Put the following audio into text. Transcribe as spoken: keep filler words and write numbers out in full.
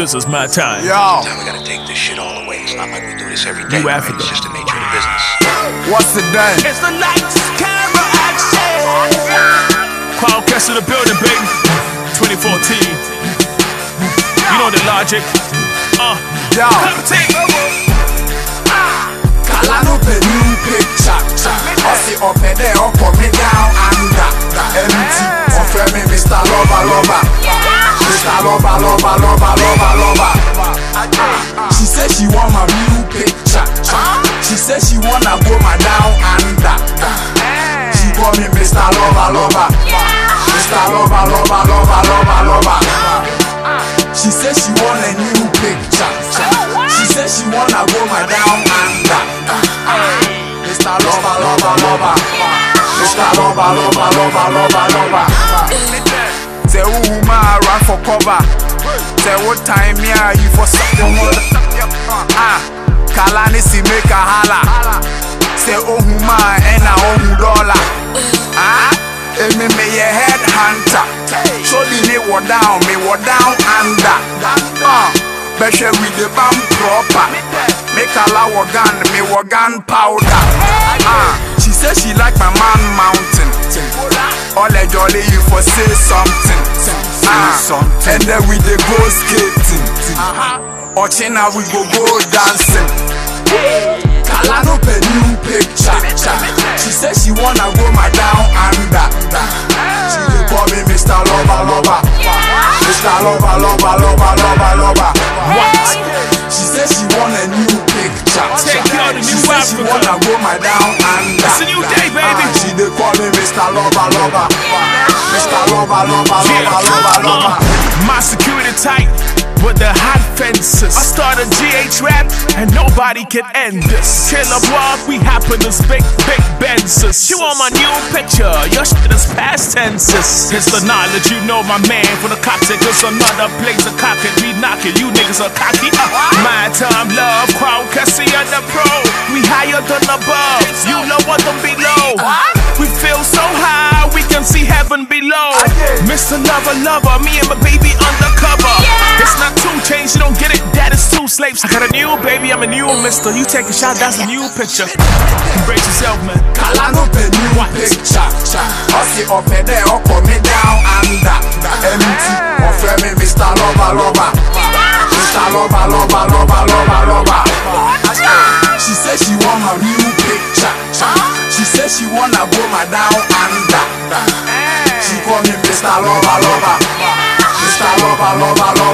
This is my time. Yo. Now we gotta take this shit all the way. It's not like we do this every day. New Right? Africa. It's just the nature of the business. What's the day? It's the lights, camera, action. Qualcast in the building, baby. twenty fourteen. You know the logic. Uh. Yo. Kalano pe new picture. Ossi up there, up for me down under. Empty. Offer me Mister Lover Lover. Mister Lover Lover Lover Lover Lover. She said she want my new picture. She said she wanna go my down under. She call me Mister Lover Lover. Mister Lover Lover Lover Lover Lover. She said she want a new picture. She said she wanna go my down under. Mister Lover Lover Lover. Mister Lover Lover Lover Lover Lover. Say who ma run for cover. Say what time yeah you for something more. Ah, Kalani si make a holla. Say oh ma and a oh dollar. Ah, and me me a head hunter. Surely me what down, me what down under. Ah, beshe with the bam proper. Make a la gun, me wa gun powder. Ah, she said she like my man mountain. All a jolly you for say something. Ah, and then we dey go skating. Ochina we go go dancing. Kalano pe new picture. She said she wanna go my down under. She dey call me Mister Lover Lover. Mister Lover Lover Lover Lover Lover. What? She said she want a new picture. Take you out to She New said she Africa. wanna go my down under. It's a new day, baby. Ah, she dey call me Mister Lover Lover. Mister Lover Lover Lover Lover Lover. My security tight with the hot fences. I start a G H rap and nobody can end this. Killer walk, we happen to big, big Benzes. You want my new picture? Your shit is past tenses. It's the knowledge, you know my man. For the cocktail, cause another blaze of cock it. We knock it, you niggas are cocky. Uh, my time, love, crowd, Cassie and the pro. We higher than above, you know what them below. We feel so high, we can see heaven below. Mister Lover Lover, me and my baby undercover. It's not two chains, you don't get it, that is two slaves. I got a new baby, I'm a new mister. You take a shot, that's a new picture. Embrace yourself, man. Kalano pe new picture. Ossi up there, up for me down under. Empty. Offer me Mister Lover Lover. Mister Lover Lover Lover Lover Lover. She said she want my new picture. She said she wanna go my down under. She call me Mister Lover Lover. Mister Lover Lover Lover.